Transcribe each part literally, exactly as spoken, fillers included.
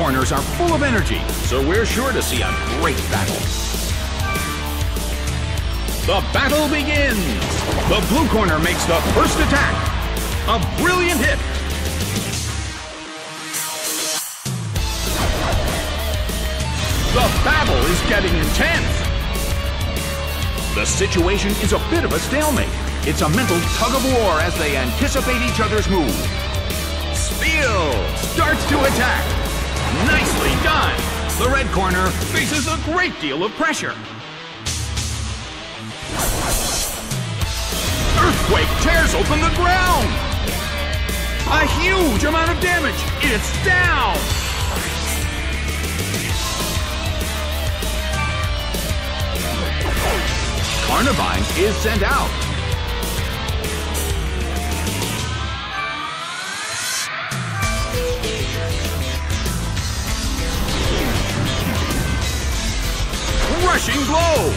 corners are full of energy, so we're sure to see a great battle. The battle begins! The blue corner makes the first attack. A brilliant hit. The battle is getting intense. The situation is a bit of a stalemate. It's a mental tug-of-war as they anticipate each other's move. Spiel starts to attack. Nicely done. The red corner faces a great deal of pressure. Earthquake tears open the ground. A huge amount of damage. It's down. Carnivine is sent out. Rushing blow.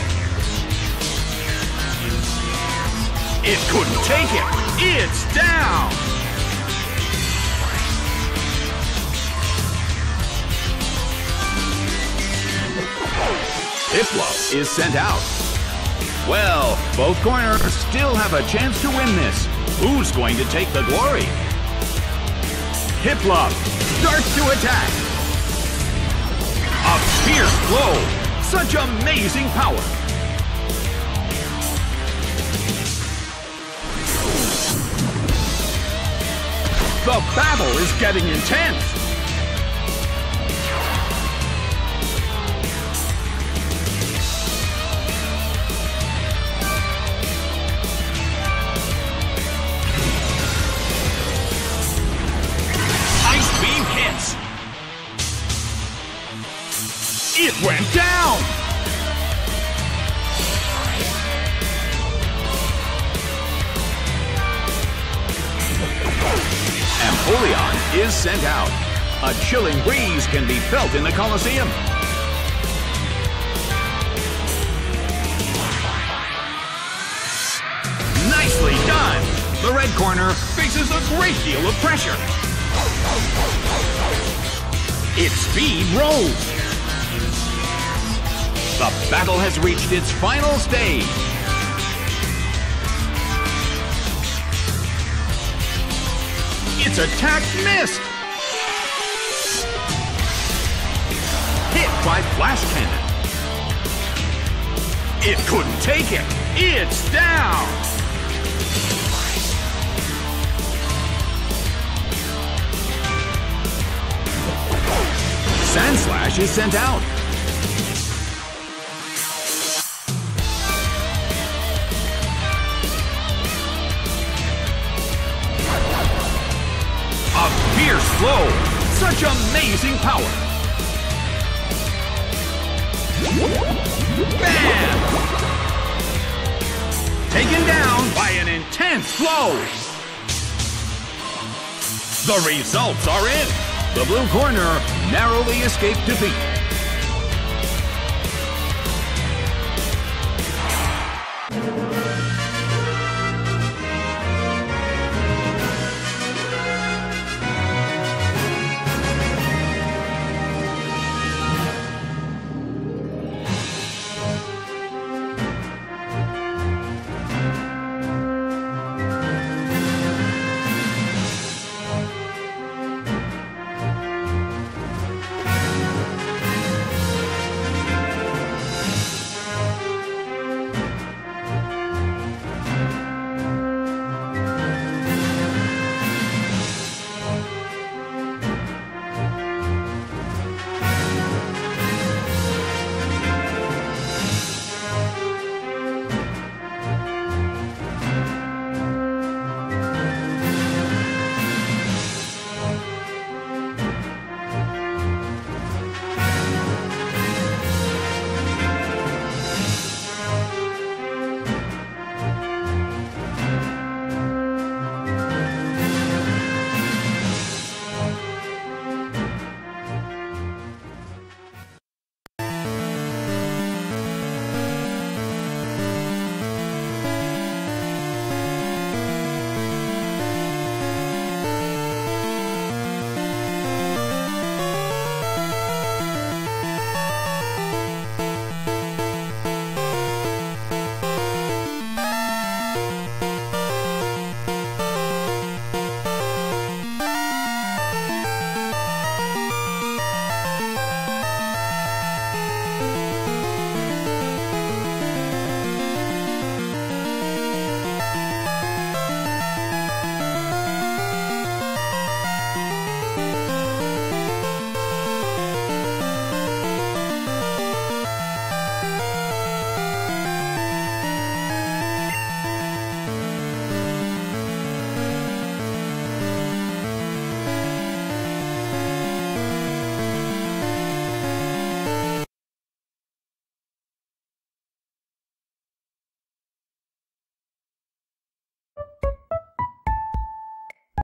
It couldn't take it. It's down. Piplup is sent out. Well, both corners still have a chance to win this. Who's going to take the glory? Piplup starts to attack. A fierce blow. Such amazing power. The battle is getting intense. It went down! Empoleon is sent out. A chilling breeze can be felt in the Colosseum. Nicely done! The red corner faces a great deal of pressure. Its speed rose. The battle has reached its final stage. Its attack missed. Hit by Flash Cannon. It couldn't take it. It's down. Sandslash is sent out. Fierce blow! Such amazing power! Bam! Taken down by an intense blow! The results are in! The blue corner narrowly escaped defeat.